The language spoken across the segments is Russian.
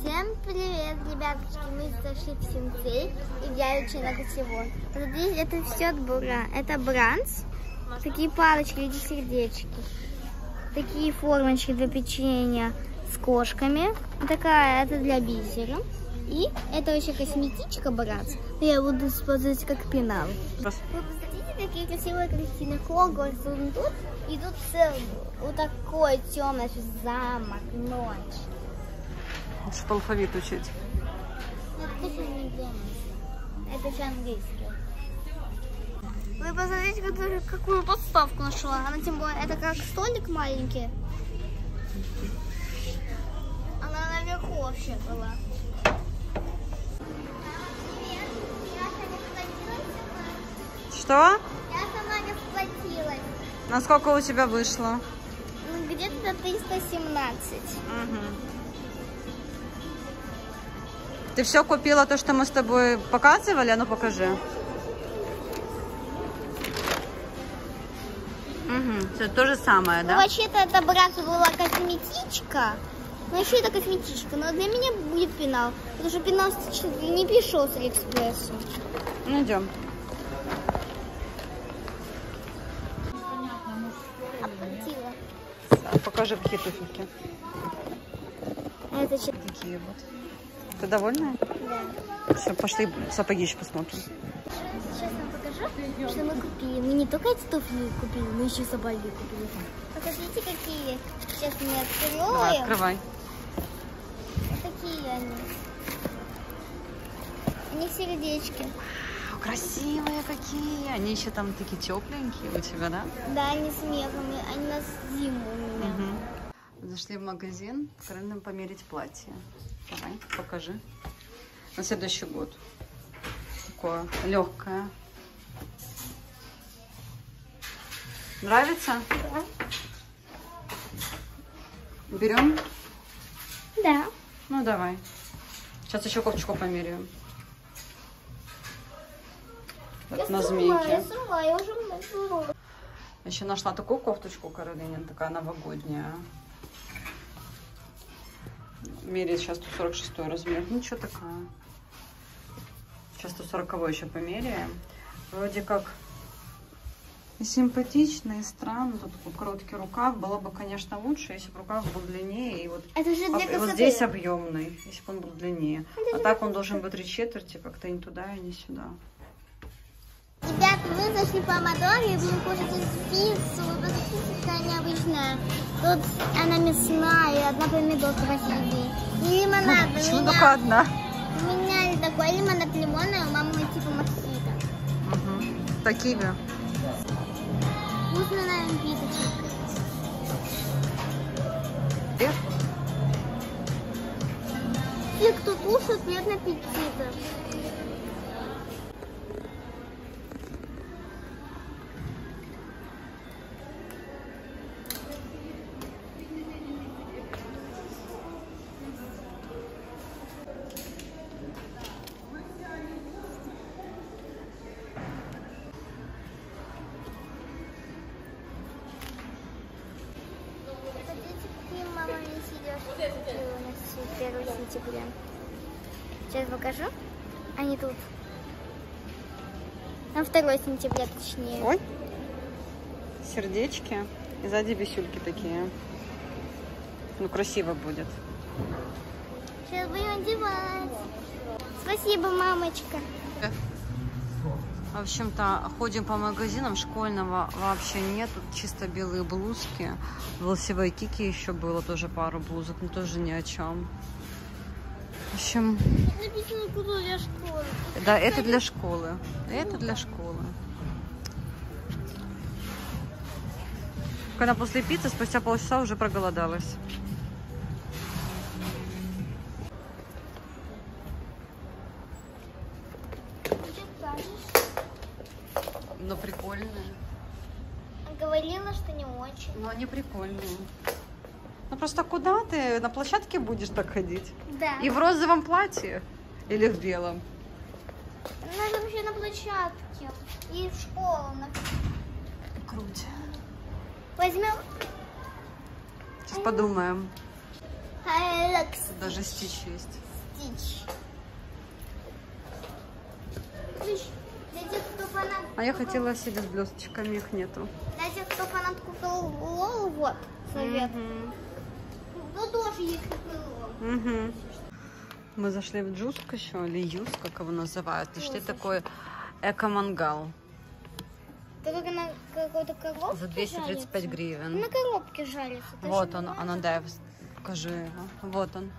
Всем привет, ребяточки! Мы зашли в Синсей и я очень много всего. Здесь это все это бранс. Такие палочки в виде сердечки. Такие формочки для печенья с кошками. Такая, это для бисера. И это вообще косметичка бранс. Я буду использовать как пенал. Вы посмотрите, какие красивые картины. Хогвартс тут. И тут целый вот такой темный замок, ночь. Чтобы алфавит учить. Это же английский. Вы посмотрите, какую подставку нашла. Она тем более, это как столик маленький. Она наверху вообще была. Что? Я сама не сплотилась. Насколько у тебя вышло? Где-то 317. Угу. Ты все купила, то, что мы с тобой показывали? А ну покажи. Угу. Все то же самое, да? Ну, вообще-то это брату была косметичка. Ну, еще это косметичка. Но для меня будет пенал. Потому что пенал не пришел с Алиэкспресса. Ну, идем. Оплатила. Покажи, какие туфельки. Это такие вот. Ты довольна? Да. Все, пошли сапоги еще посмотрим. Сейчас вам покажу, что мы купили. Мы не только эти туфли купили, мы еще сапоги купили. Посмотрите, какие. Сейчас мы откроем. Давай, открывай. Вот такие они. Они сердечки. Красивые какие. Они еще там такие тепленькие у тебя, да? Да, они с мехами. Они на зиму у меня. Угу. Зашли в магазин, нам померить платье. Давай, покажи. На следующий год. Такое легкое. Нравится? Да. Берем? Да. Ну давай. Сейчас еще кофточку померяем. На змейке. Я уже срываю. Еще нашла такую кофточку Каролине, такая новогодняя. Меряет сейчас 146 размер. Ничего такая. Сейчас 140 еще померяем. Вроде как и симпатично, и странно. Тут такой короткий рукав. Было бы, конечно, лучше, если бы рукав был длиннее. И вот, это же для вот здесь объемный, если бы он был длиннее. А так он должен быть 3/4, как-то не туда и не сюда. Ребят, мы зашли по Мадоре и будем кушать пиццу. Вот эта пицца такая необычная. Тут она мясная, и одна помидорка посередине. И лимонад. Почему только одна? У меня такой лимонад лимонный, а у мамы типа мохито. Угу. Такими. Вкусная напиточек. Все, кто кушает, приятного аппетита. Мама не сидит у нас 1 сентября. Сейчас покажу. Они тут. На 2 сентября точнее. Ой. Сердечки. И сзади висюльки такие. Ну, красиво будет. Сейчас будем одевать. Спасибо, мамочка. В общем-то, ходим по магазинам, школьного вообще нет, тут чисто белые блузки. В Лосевой Кике еще было тоже пару блузок, но тоже ни о чем. В общем... Написано, куда для школы. Да, это для школы. Это для школы. Когда после пиццы, спустя полчаса уже проголодалась. Но прикольные. Говорила, что не очень. Ну, они прикольные. Ну, просто куда ты на площадке будешь так ходить? Да. И в розовом платье? Или в белом? Надо вообще на площадке. И в школу. Круть. Возьмем. Сейчас подумаем. Даже стич есть. Стич. Для тех, кто фанат... А я хотела себе с блесточками, их нету. Для тех, кто фанат кукол Лол, вот совет. Ну, тоже есть кукол Лол. Мы зашли в Джуск еще, или Юз, как его называют. Нашли такой эко-мангал. Это как на какой-то коробке за 235 жарится. гривен. На коробке жарится. Вот он, она, дай, покажи его. Вот он.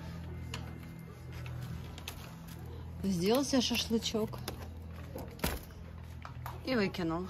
Сделал себе шашлычок. И выкинул.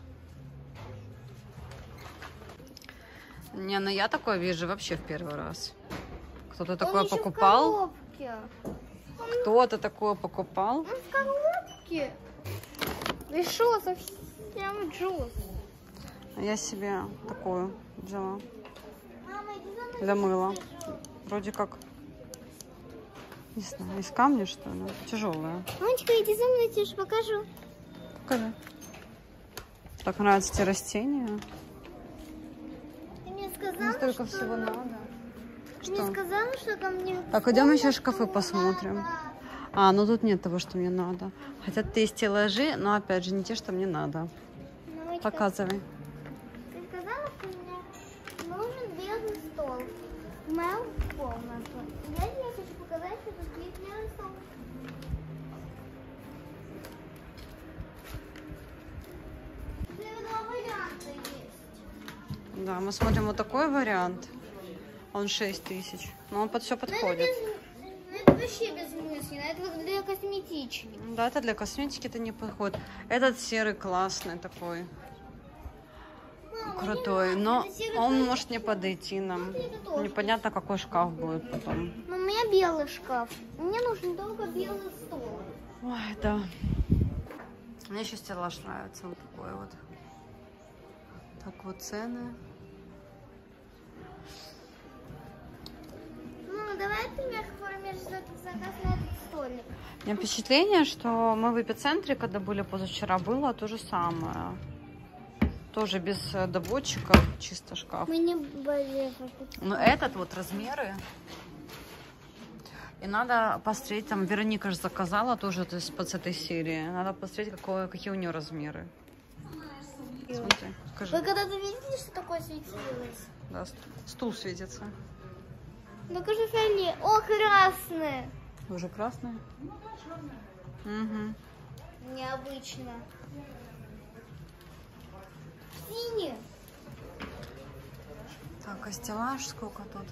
Не, ну я такое вижу вообще в первый раз. Кто-то такое Он еще покупал? в коробке. Кто-то такое покупал? Он в коробке. Ты что, совсем джуз? А я себе такую взяла. Мама, иди за мной. Для мыла. Вроде как, не знаю, из камня, что ли? Тяжелая. Мамочка, иди за мной, я тебе покажу. Покажи. Так нравятся эти растения. Ты мне Мне сказала, столько что... всего надо. Ты мне сказала, что ко мне... Так, идем еще что шкафы надо. посмотрим. А, ну тут нет того, что мне надо. Хотя ты есть стеллажи, но опять же не те, что мне надо. Мамочка, Показывай. ты сказала, что мне нужен белый стол. Моя комната. Я тебе хочу показать, что тут есть белый стол. Два варианта есть. Да, мы смотрим вот такой вариант. Он 6000. Но он под все подходит. Это вообще бессмысленно. Это вот для косметички. Да, это для косметики это не подходит. Этот серый классный такой. Мама, Крутой. не Но надо, это серый он цвет. может не подойти нам. Смотри, это тоже. Непонятно, какой шкаф будет потом. Но у меня белый шкаф. Мне нужен только белый стол. Ой, да. Мне еще стеллаж нравится. Вот такой вот. Так вот цены. Ну, давай ты мне оформишь заказ на этот столик. У меня впечатление, что мы в эпицентре, когда были позавчера, было то же самое. Тоже без доводчиков, чисто шкаф. Мы не болели. Но этот вот размеры. И надо посмотреть, там Вероника же заказала тоже то есть, под этой серии. Надо посмотреть, какие у нее размеры. Смотри, скажи. Вы когда-то видели, что такое светилось? Да, стул светится. Ну, покажи фиолет. О, красный. Уже красный? Угу. Необычно. Синий. Так, а стеллаж сколько тут?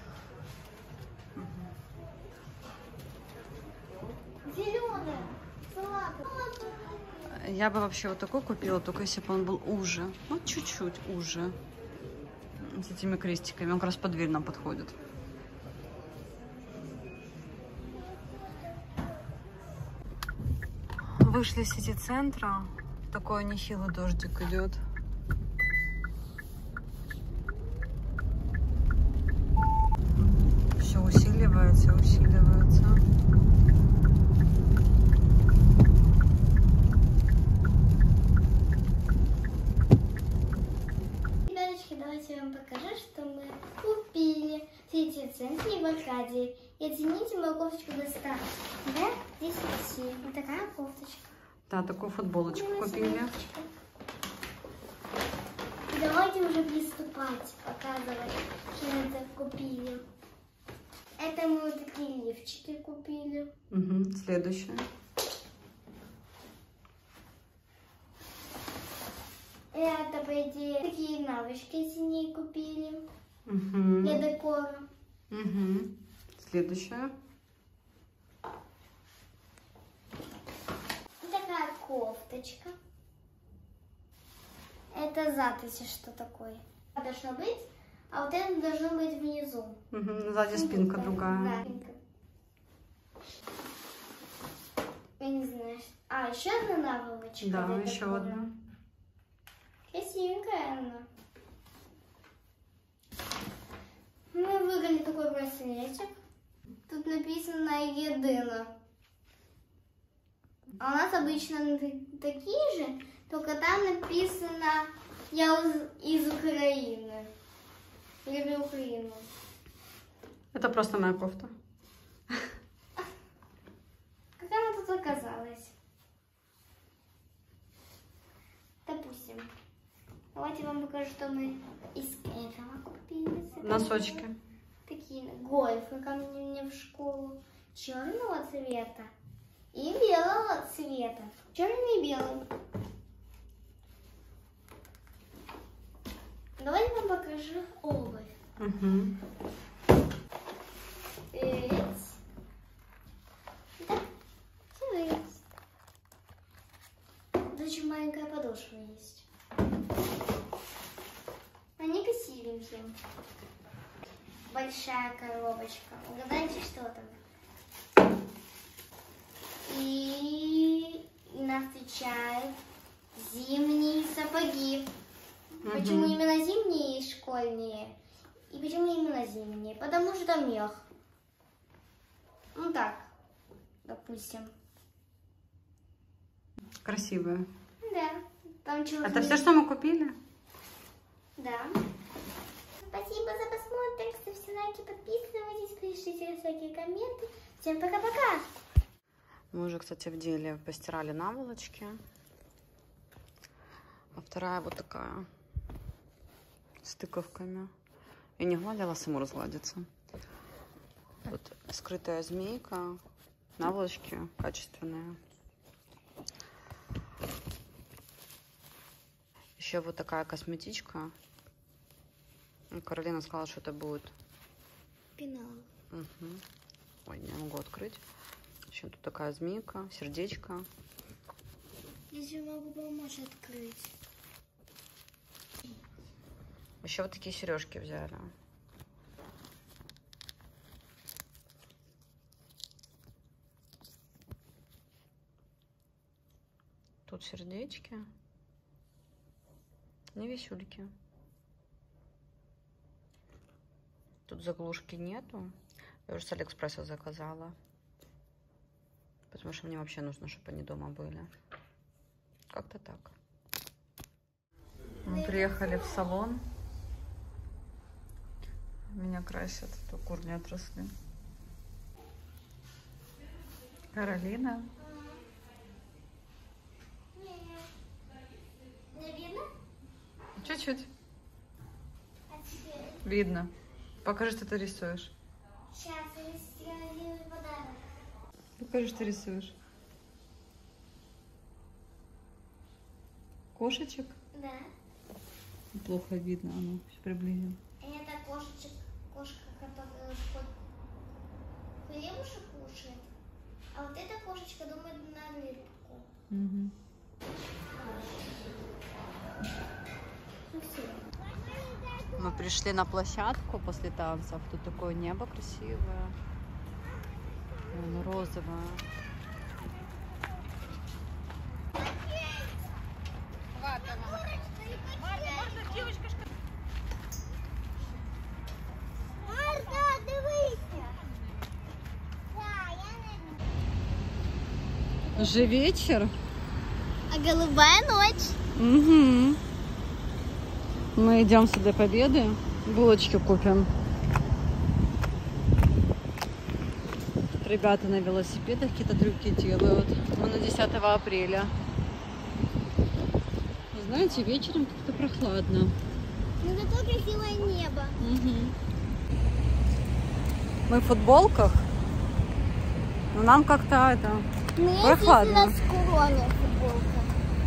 Зеленый. Салатовый. Я бы вообще вот такой купила, только если бы он был уже. Ну, чуть-чуть уже. С этими крестиками. Он как раз под дверь нам подходит. Вышли с сити-центра. Такой нехилый дождик идет. Все усиливается, усиливается. Ребяточки, давайте я вам покажу, что мы купили в сити-центре в Аркадии. И оцените мою кофточку до 100. Да? 10. Вот такая кофточка. Да, такую футболочку купили. Давайте уже приступать, показывать, что мы это купили. Это мы вот такие лифчики купили. Угу, следующее. Это, по идее, такие навычки синие купили. Угу. Для декора. Угу. Следующее. Такая кофточка. Это зад, если что такое. Должно быть, а вот это должно быть внизу. Угу. Сзади спинка другая. Да, спинка. Я не знаю. А, еще одна наволочка. Да, для еще декора. одна. Красивенькая она. Мы выбрали такой браслетик. Тут написано «Едино». А у нас обычно такие же, только там написано «Я из Украины». Люблю Украину. Это просто моя кофта. Как она тут оказалась? Допустим. Давайте я вам покажу, что мы из этого купили. Носочки. Такие гольфы ко мне в школу. Черного цвета и белого цвета. Черный и белый. Давай я вам покажу обувь. Угу. Да, все. Тут очень маленькая подошва есть. Они красивенькие. Большая коробочка. Угадайте, что там? И нас встречают зимние сапоги. Почему именно зимние и школьные? И почему именно зимние? Потому что мех. Ну так, допустим. Красивые. Да. Там черные. Это все, что мы купили? Да. Спасибо за просмотр. Ставьте лайки, подписывайтесь, пишите всякие комменты. Всем пока-пока. Мы уже, кстати, в деле постирали наволочки. А вторая вот такая. С тыковками. Я не гладила, саму разгладится. Вот скрытая змейка. Наволочки качественные. Еще вот такая косметичка. Каролина сказала, что это будет Пенал. Угу. Ой, не могу открыть. Еще тут такая змейка, сердечко. Если могу помочь открыть. Еще вот такие сережки взяли. Тут сердечки. Не висюльки. Тут заглушки нету. Я уже с Алиэкспресса заказала. Потому что мне вообще нужно, чтобы они дома были. Как-то так. Мы приехали в салон. Меня красят, то корни отросли. Каролина. Не видно? Чуть-чуть. А теперь? Видно. Покажи, что ты рисуешь. Сейчас я сделаю подарок. Покажи, что рисуешь. Кошечек? Да. Плохо видно, а ну, приблизим. Это кошка, которая хлебушек кушает. А вот эта кошечка думает на рыбку. Угу. Ну все. Мы пришли на площадку после танцев. Тут такое небо красивое. Оно розовое. Уже вечер. А голубая ночь. Угу. Мы идем сюда Победы. Булочки купим. Ребята на велосипедах какие-то трюки делают. Мы на 10 апреля. Знаете, вечером как-то прохладно. Ну зато красивое небо. Угу. Мы в футболках. Но нам как-то это прохладно. На скроне футболка.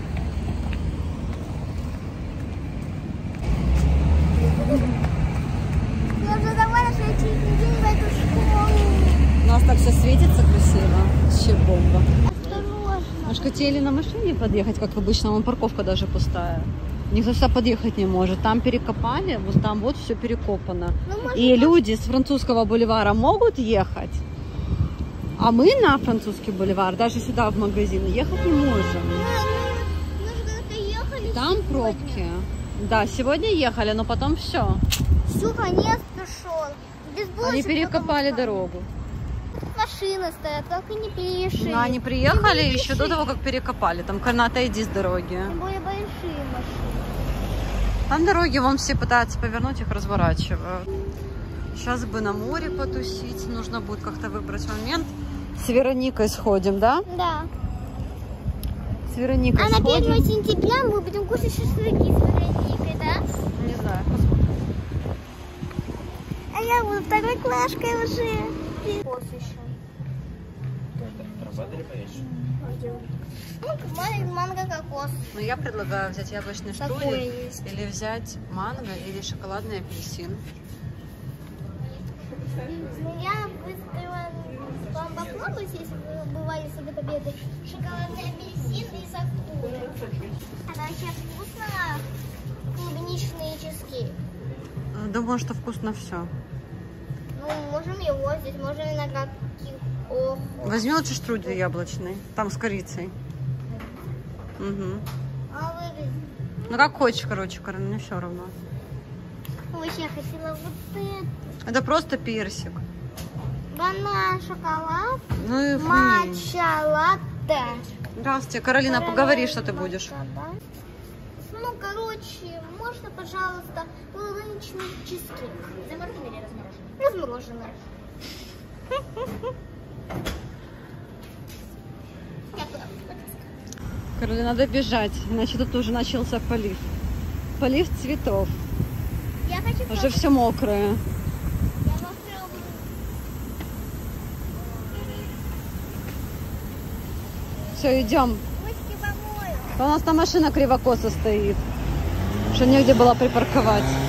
Я уже довольна, что я через неделю в эту школу. У нас так все светится красиво. Вообще бомба. Осторожно. Мы же хотели на машине подъехать, как обычно, вон парковка даже пустая. Никто сюда подъехать не может. Там перекопали, вот там вот все перекопано. И люди с Французского бульвара могут ехать, а мы на Французский бульвар, даже сюда в магазин, ехать не можем. Мы же когда-то ехали Там сегодня. пробки. Да, сегодня ехали, но потом все. Все, конец пришел. Без булочек Они перекопали только дорогу. машины стоят, как и не приезжие. Но они приехали еще до того, как перекопали. Там отойди с дороги. Тем более большие машины. Там дороги, вон все пытаются повернуть, их разворачивают. Сейчас бы на море потусить. Нужно будет как-то выбрать момент. С Вероникой сходим, да? Да. С Вероникой А на сходим. 1 сентября мы будем кушать шашлыки с Вероникой, да? Не знаю, посмотрим. А я буду второй клашкой уже. Кос еще. Манго-кокос. Ну, я предлагаю взять яблочный Такое штрудель есть. или взять манго или шоколадный апельсин. Ну, я выставила вам попробовать, если вы бывали в Сады Победы, шоколадный апельсин и сакуры. Она вообще вкусно, клубничные чизкейк. Думаю, что вкусно все. Ну, можем его взять, можем виноград. Ох. Возьми лучше штрудель яблочный, там с корицей. Угу. А вы... Ну как хочешь, короче, Карен, мне все равно. Вообще, я хотела вот это. Это просто персик. Банан, шоколад, Ну и матча, латте. Здравствуйте, Каролина, поговори, что ты будешь. Ну, короче, можно, пожалуйста, полуничный чизкейк. Замороженный или размороженный? Размороженный. Каролина, надо бежать, иначе тут уже начался полив. Полив цветов. Я хочу Уже все мокрое. Я попробую. Все, идем. Ручки помою. У нас там машина криво-косо стоит. Что негде было припарковать.